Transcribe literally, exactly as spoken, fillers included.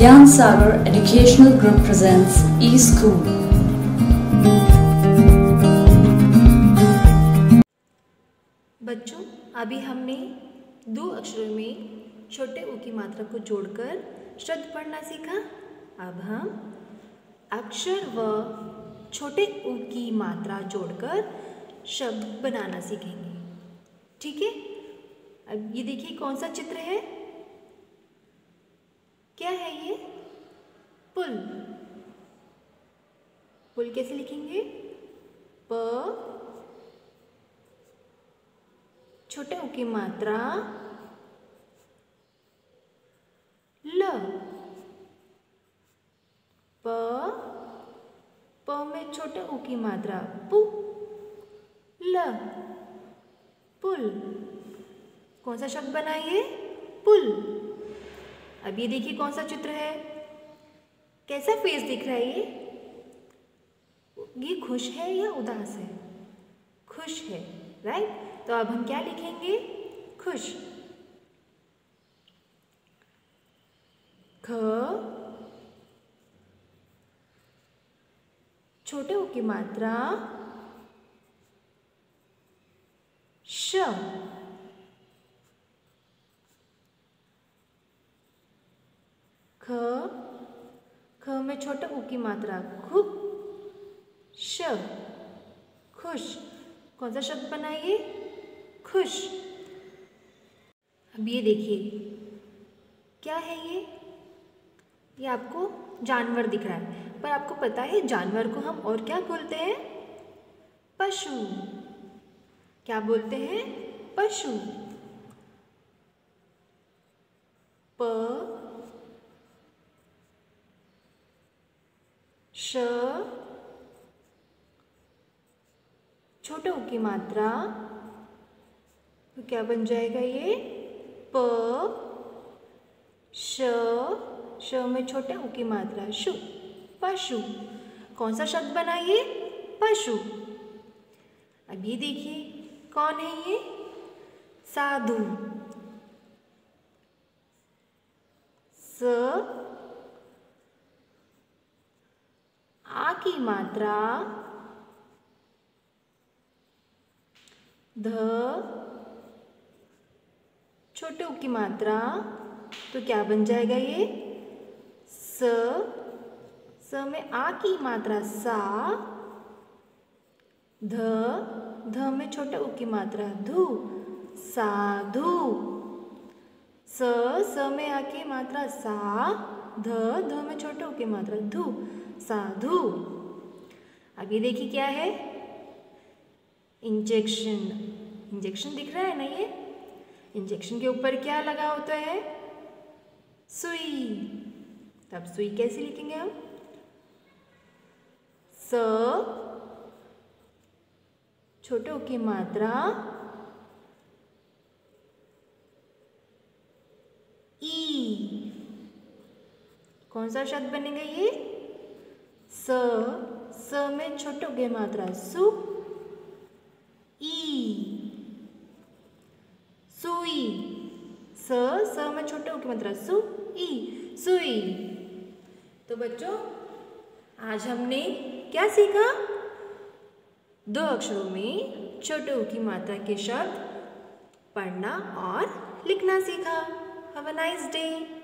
Gyan Sagar Educational Group presents eSchool. बच्चों, अभी हमने दो अक्षरों में छोटे ऊ की मात्रा को जोड़कर शब्द पढ़ना सीखा। अब हम अक्षर व छोटे ऊ की मात्रा जोड़कर शब्द बनाना सीखेंगे। ठीक है, अब ये देखिए कौन सा चित्र है, क्या है ये? पुल। पुल कैसे लिखेंगे? प, छोटे ऊ की मात्रा ल, प, प में छोटे ऊ की मात्रा पु, ल, पुल। कौन सा शब्द बना ये? पुल। अब ये देखिए कौन सा चित्र है, कैसा फेस दिख रहा है ये? ये खुश है या उदास है? खुश है, राइट? तो अब हम क्या लिखेंगे? खुश। ख, छोटे ऊ की मात्रा श, ख, ख में छोटे ऊ की मात्रा खु, श, खुश। कौन सा शब्द बनाइए? खुश। अब ये देखिए क्या है ये? ये आपको जानवर दिख रहा है, पर आपको पता है जानवर को हम और क्या बोलते हैं? पशु। क्या बोलते हैं? पशु। प, श, छोटे ऊ की मात्रा, तो क्या बन जाएगा ये? प, श, श में छोटे ऊ की मात्रा शु, पशु। कौन सा शब्द बना ये? पशु। अब ये देखिए कौन है ये? साधु। स, आ की मात्रा ध, छोटे ऊ की मात्रा, तो क्या बन जाएगा ये? स, स में आ की मात्रा सा, ध, ध में छोटे ऊ की मात्रा धु, साधु। स, स में आ की मात्रा सा, ध, ध में छोटे ऊ की मात्रा धु, साधु। अब ये देखिए क्या है? इंजेक्शन। इंजेक्शन दिख रहा है ना ये? इंजेक्शन के ऊपर क्या लगा होता है? सुई। तब सुई कैसे लिखेंगे हम? स, छोटे ऊ की मात्रा ई। कौन सा शब्द बनेगा ये? स, स में छोटे ऊ की मात्रा सु, ई, सुई। स, स में छोटे ऊ की मात्रा सु, ई, सुई। तो बच्चों, आज हमने क्या सीखा? दो अक्षरों में छोटे ऊ की मात्रा के शब्द पढ़ना और लिखना सीखा। Have a nice day.